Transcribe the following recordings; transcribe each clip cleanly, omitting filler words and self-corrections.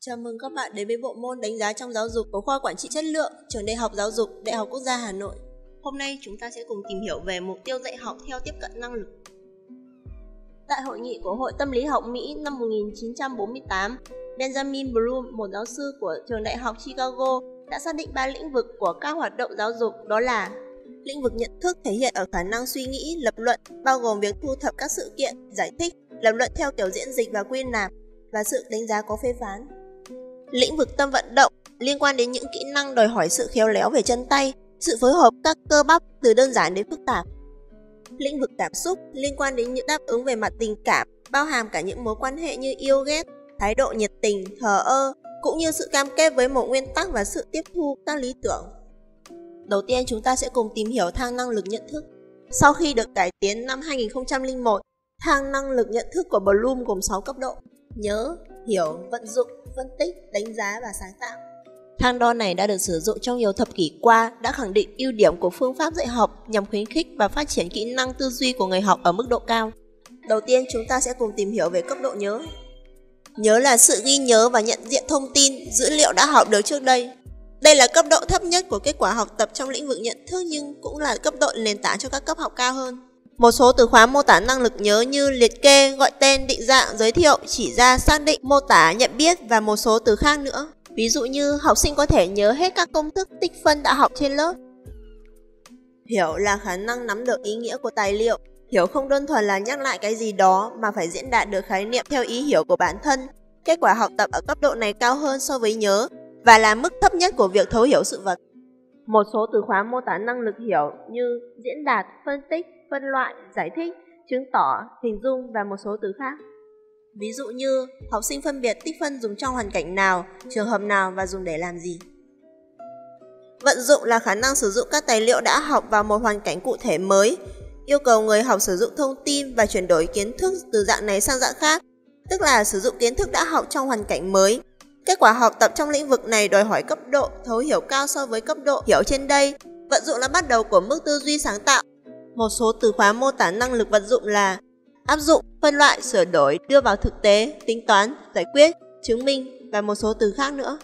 Chào mừng các bạn đến với bộ môn đánh giá trong giáo dục của khoa quản trị chất lượng, trường Đại học Giáo dục, Đại học Quốc gia Hà Nội. Hôm nay chúng ta sẽ cùng tìm hiểu về mục tiêu dạy học theo tiếp cận năng lực. Tại hội nghị của Hội Tâm lý học Mỹ năm 1948, Benjamin Bloom, một giáo sư của trường Đại học Chicago, đã xác định 3 lĩnh vực của các hoạt động giáo dục, đó là lĩnh vực nhận thức thể hiện ở khả năng suy nghĩ, lập luận, bao gồm việc thu thập các sự kiện, giải thích, lập luận theo kiểu diễn dịch và quy nạp, và sự đánh giá có phê phán. Lĩnh vực tâm vận động liên quan đến những kỹ năng đòi hỏi sự khéo léo về chân tay, sự phối hợp các cơ bắp từ đơn giản đến phức tạp. Lĩnh vực cảm xúc liên quan đến những đáp ứng về mặt tình cảm, bao hàm cả những mối quan hệ như yêu ghét, thái độ nhiệt tình, thờ ơ, cũng như sự cam kết với một nguyên tắc và sự tiếp thu các lý tưởng. Đầu tiên chúng ta sẽ cùng tìm hiểu thang năng lực nhận thức. Sau khi được cải tiến năm 2001, thang năng lực nhận thức của Bloom gồm 6 cấp độ: nhớ, hiểu, vận dụng, phân tích, đánh giá và sáng tạo. Thang đo này đã được sử dụng trong nhiều thập kỷ qua, đã khẳng định ưu điểm của phương pháp dạy học nhằm khuyến khích và phát triển kỹ năng tư duy của người học ở mức độ cao. Đầu tiên chúng ta sẽ cùng tìm hiểu về cấp độ nhớ. Nhớ là sự ghi nhớ và nhận diện thông tin, dữ liệu đã học được trước đây. Đây là cấp độ thấp nhất của kết quả học tập trong lĩnh vực nhận thức nhưng cũng là cấp độ nền tảng cho các cấp học cao hơn. Một số từ khóa mô tả năng lực nhớ như liệt kê, gọi tên, định dạng, giới thiệu, chỉ ra, xác định, mô tả, nhận biết và một số từ khác nữa. Ví dụ như học sinh có thể nhớ hết các công thức tích phân đã học trên lớp. Hiểu là khả năng nắm được ý nghĩa của tài liệu. Hiểu không đơn thuần là nhắc lại cái gì đó mà phải diễn đạt được khái niệm theo ý hiểu của bản thân. Kết quả học tập ở cấp độ này cao hơn so với nhớ và là mức thấp nhất của việc thấu hiểu sự vật. Một số từ khóa mô tả năng lực hiểu như diễn đạt, phân tích, phân loại, giải thích, chứng tỏ, hình dung và một số từ khác. Ví dụ như học sinh phân biệt tích phân dùng trong hoàn cảnh nào, trường hợp nào và dùng để làm gì. Vận dụng là khả năng sử dụng các tài liệu đã học vào một hoàn cảnh cụ thể mới, yêu cầu người học sử dụng thông tin và chuyển đổi kiến thức từ dạng này sang dạng khác, tức là sử dụng kiến thức đã học trong hoàn cảnh mới. Kết quả học tập trong lĩnh vực này đòi hỏi cấp độ thấu hiểu cao so với cấp độ hiểu trên đây. Vận dụng là bắt đầu của mức tư duy sáng tạo. Một số từ khóa mô tả năng lực vận dụng là áp dụng, phân loại, sửa đổi, đưa vào thực tế, tính toán, giải quyết, chứng minh và một số từ khác nữa.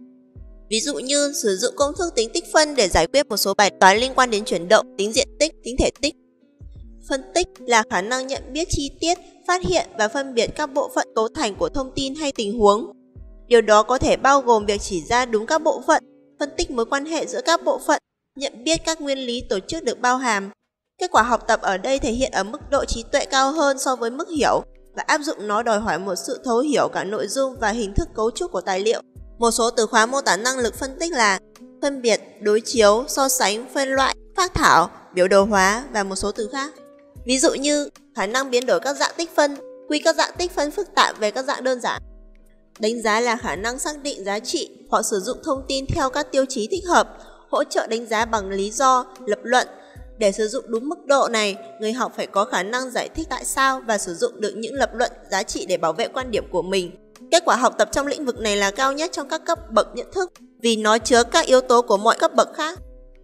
Ví dụ như sử dụng công thức tính tích phân để giải quyết một số bài toán liên quan đến chuyển động, tính diện tích, tính thể tích. Phân tích là khả năng nhận biết chi tiết, phát hiện và phân biệt các bộ phận cấu thành của thông tin hay tình huống. Điều đó có thể bao gồm việc chỉ ra đúng các bộ phận, phân tích mối quan hệ giữa các bộ phận, nhận biết các nguyên lý tổ chức được bao hàm. Kết quả học tập ở đây thể hiện ở mức độ trí tuệ cao hơn so với mức hiểu và áp dụng nó đòi hỏi một sự thấu hiểu cả nội dung và hình thức cấu trúc của tài liệu. Một số từ khóa mô tả năng lực phân tích là phân biệt, đối chiếu, so sánh, phân loại, phác thảo, biểu đồ hóa và một số từ khác. Ví dụ như khả năng biến đổi các dạng tích phân, quy các dạng tích phân phức tạp về các dạng đơn giản. Đánh giá là khả năng xác định giá trị hoặc sử dụng thông tin theo các tiêu chí thích hợp, hỗ trợ đánh giá bằng lý do, lập luận. Để sử dụng đúng mức độ này, người học phải có khả năng giải thích tại sao và sử dụng được những lập luận giá trị để bảo vệ quan điểm của mình. Kết quả học tập trong lĩnh vực này là cao nhất trong các cấp bậc nhận thức vì nó chứa các yếu tố của mọi cấp bậc khác.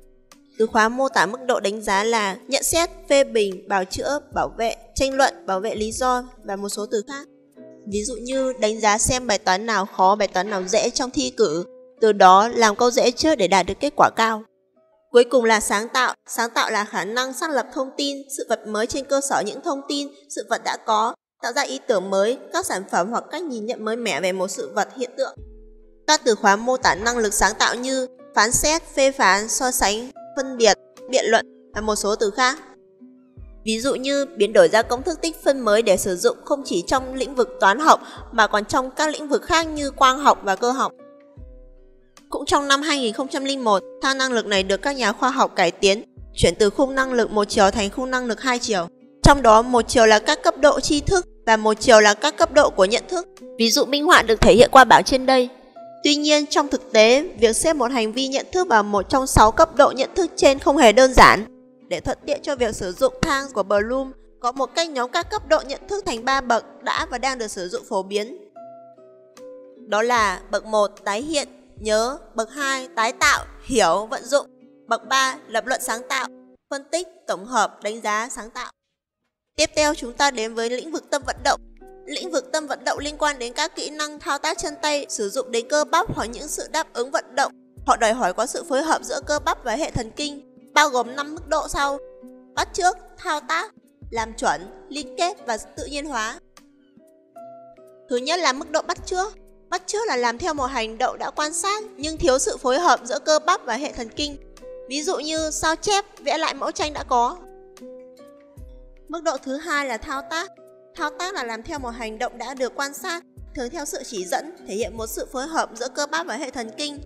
Từ khóa mô tả mức độ đánh giá là nhận xét, phê bình, bào chữa, bảo vệ, tranh luận, bảo vệ lý do và một số từ khác. Ví dụ như đánh giá xem bài toán nào khó, bài toán nào dễ trong thi cử, từ đó làm câu dễ trước để đạt được kết quả cao. Cuối cùng là sáng tạo. Sáng tạo là khả năng xác lập thông tin, sự vật mới trên cơ sở những thông tin, sự vật đã có, tạo ra ý tưởng mới, các sản phẩm hoặc cách nhìn nhận mới mẻ về một sự vật, hiện tượng. Các từ khóa mô tả năng lực sáng tạo như phán xét, phê phán, so sánh, phân biệt, biện luận và một số từ khác. Ví dụ như biến đổi ra công thức tích phân mới để sử dụng không chỉ trong lĩnh vực toán học mà còn trong các lĩnh vực khác như quang học và cơ học. Cũng trong năm 2001, thang năng lực này được các nhà khoa học cải tiến, chuyển từ khung năng lực một chiều thành khung năng lực hai chiều. Trong đó một chiều là các cấp độ tri thức và một chiều là các cấp độ của nhận thức. Ví dụ minh họa được thể hiện qua bảng trên đây. Tuy nhiên, trong thực tế, việc xếp một hành vi nhận thức vào một trong 6 cấp độ nhận thức trên không hề đơn giản. Để thuận tiện cho việc sử dụng thang của Bloom, có một cách nhóm các cấp độ nhận thức thành 3 bậc đã và đang được sử dụng phổ biến. Đó là bậc 1 tái hiện, nhớ, bậc 2 tái tạo, hiểu, vận dụng, bậc 3 lập luận sáng tạo, phân tích, tổng hợp, đánh giá, sáng tạo. Tiếp theo chúng ta đến với lĩnh vực tâm vận động. Lĩnh vực tâm vận động liên quan đến các kỹ năng thao tác chân tay sử dụng đến cơ bắp hoặc những sự đáp ứng vận động. Họ đòi hỏi có sự phối hợp giữa cơ bắp và hệ thần kinh, bao gồm 5 mức độ sau: bắt chước, thao tác, làm chuẩn, liên kết và tự nhiên hóa. Thứ nhất là mức độ bắt chước. Bắt chước là làm theo một hành động đã quan sát nhưng thiếu sự phối hợp giữa cơ bắp và hệ thần kinh. Ví dụ như sao chép, vẽ lại mẫu tranh đã có. Mức độ thứ hai là thao tác. Thao tác là làm theo một hành động đã được quan sát, thường theo sự chỉ dẫn, thể hiện một sự phối hợp giữa cơ bắp và hệ thần kinh.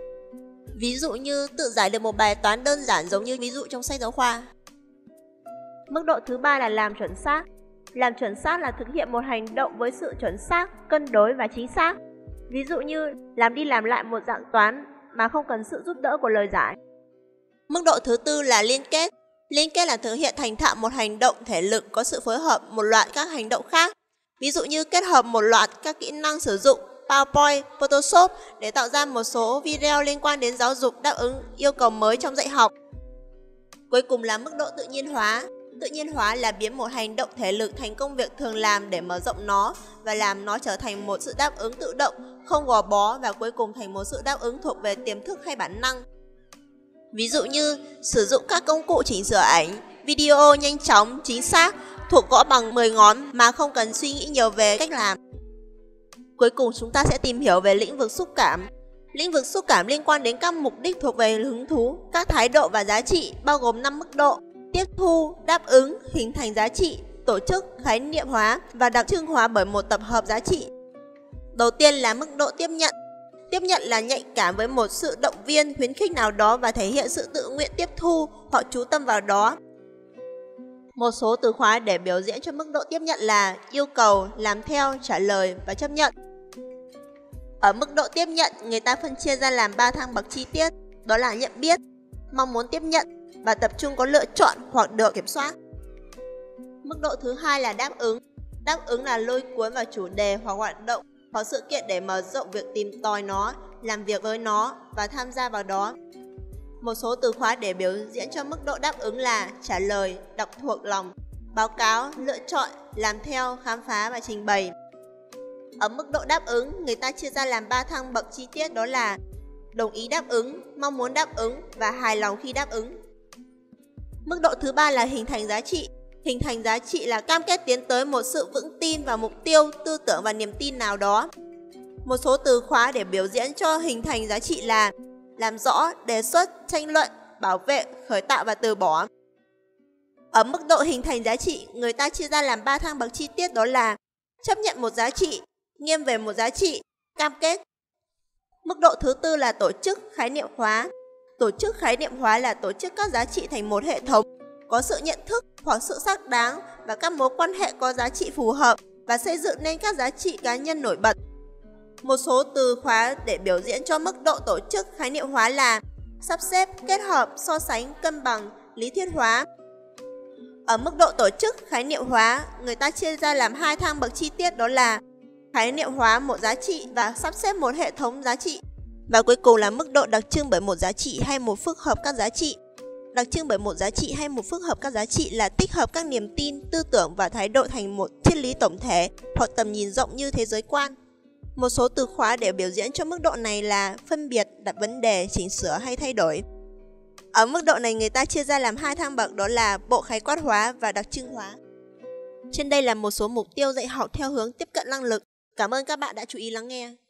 Ví dụ như tự giải được một bài toán đơn giản giống như ví dụ trong sách giáo khoa. Mức độ thứ ba là làm chuẩn xác. Làm chuẩn xác là thực hiện một hành động với sự chuẩn xác, cân đối và chính xác. Ví dụ như làm đi làm lại một dạng toán mà không cần sự giúp đỡ của lời giải. Mức độ thứ tư là liên kết. Liên kết là thực hiện thành thạo một hành động thể lực có sự phối hợp một loạt các hành động khác. Ví dụ như kết hợp một loạt các kỹ năng sử dụng PowerPoint, Photoshop để tạo ra một số video liên quan đến giáo dục đáp ứng yêu cầu mới trong dạy học. Cuối cùng là mức độ tự nhiên hóa. Tự nhiên hóa là biến một hành động thể lực thành công việc thường làm để mở rộng nó và làm nó trở thành một sự đáp ứng tự động, không gò bó và cuối cùng thành một sự đáp ứng thuộc về tiềm thức hay bản năng. Ví dụ như sử dụng các công cụ chỉnh sửa ảnh, video nhanh chóng, chính xác, thuộc gõ bằng 10 ngón mà không cần suy nghĩ nhiều về cách làm. Cuối cùng chúng ta sẽ tìm hiểu về lĩnh vực xúc cảm. Lĩnh vực xúc cảm liên quan đến các mục đích thuộc về hứng thú, các thái độ và giá trị bao gồm 5 mức độ: tiếp thu, đáp ứng, hình thành giá trị, tổ chức, khái niệm hóa và đặc trưng hóa bởi một tập hợp giá trị. Đầu tiên là mức độ tiếp nhận. Tiếp nhận là nhạy cảm với một sự động viên, khuyến khích nào đó và thể hiện sự tự nguyện tiếp thu hoặc chú tâm vào đó. Một số từ khóa để biểu diễn cho mức độ tiếp nhận là yêu cầu, làm theo, trả lời và chấp nhận. Ở mức độ tiếp nhận, người ta phân chia ra làm 3 thang bậc chi tiết, đó là nhận biết, mong muốn tiếp nhận và tập trung có lựa chọn hoặc được kiểm soát. Mức độ thứ hai là đáp ứng. Đáp ứng là lôi cuốn vào chủ đề hoặc hoạt động hoặc sự kiện để mở rộng việc tìm tòi nó, làm việc với nó và tham gia vào đó. Một số từ khóa để biểu diễn cho mức độ đáp ứng là trả lời, đọc thuộc lòng, báo cáo, lựa chọn, làm theo, khám phá và trình bày. Ở mức độ đáp ứng, người ta chia ra làm 3 thang bậc chi tiết, đó là đồng ý đáp ứng, mong muốn đáp ứng và hài lòng khi đáp ứng. Mức độ thứ ba là hình thành giá trị. Hình thành giá trị là cam kết tiến tới một sự vững tin vào mục tiêu, tư tưởng và niềm tin nào đó. Một số từ khóa để biểu diễn cho hình thành giá trị là làm rõ, đề xuất, tranh luận, bảo vệ, khởi tạo và từ bỏ. Ở mức độ hình thành giá trị, người ta chia ra làm 3 thang bậc chi tiết, đó là chấp nhận một giá trị, nghiêng về một giá trị, cam kết. Mức độ thứ tư là tổ chức khái niệm hóa. Tổ chức khái niệm hóa là tổ chức các giá trị thành một hệ thống, có sự nhận thức hoặc sự xác đáng và các mối quan hệ có giá trị phù hợp và xây dựng nên các giá trị cá nhân nổi bật. Một số từ khóa để biểu diễn cho mức độ tổ chức khái niệm hóa là sắp xếp, kết hợp, so sánh, cân bằng, lý thuyết hóa. Ở mức độ tổ chức khái niệm hóa, người ta chia ra làm 2 thang bậc chi tiết, đó là khái niệm hóa một giá trị và sắp xếp một hệ thống giá trị. Và cuối cùng là mức độ đặc trưng bởi một giá trị hay một phức hợp các giá trị. Đặc trưng bởi một giá trị hay một phức hợp các giá trị là tích hợp các niềm tin, tư tưởng và thái độ thành một triết lý tổng thể hoặc tầm nhìn rộng như thế giới quan. Một số từ khóa để biểu diễn cho mức độ này là phân biệt, đặt vấn đề, chỉnh sửa hay thay đổi. Ở mức độ này người ta chia ra làm 2 thang bậc, đó là bộ khái quát hóa và đặc trưng hóa. Trên đây là một số mục tiêu dạy học theo hướng tiếp cận năng lực. Cảm ơn các bạn đã chú ý lắng nghe.